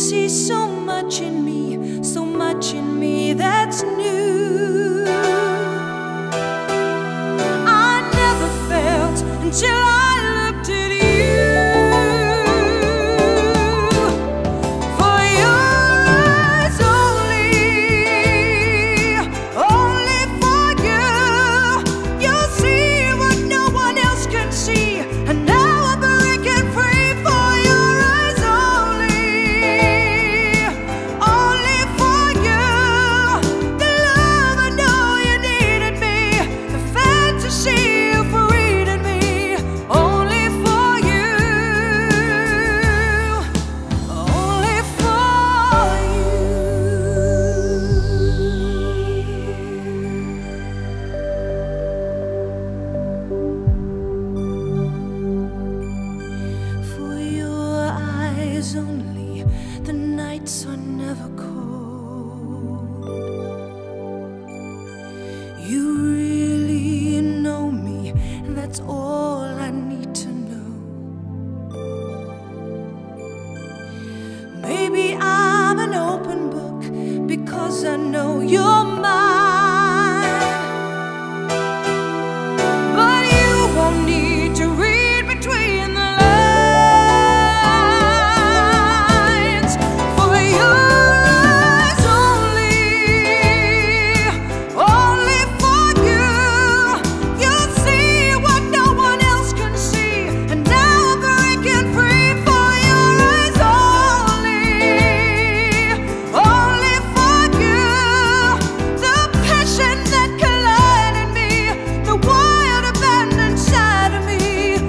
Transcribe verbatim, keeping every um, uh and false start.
see so much in me, so much in me that's new. I never felt until I looked at you. For your eyes only, only for you. You'll see what no one else can see. And now I'm breaking free for your eyes only, only for you. The love I know you needed me, the fantasy of reading me, only for you, only for you. For your eyes only, the nights are never cold. You really know me, and that's all I need to know. Maybe I'm an open book because I know you're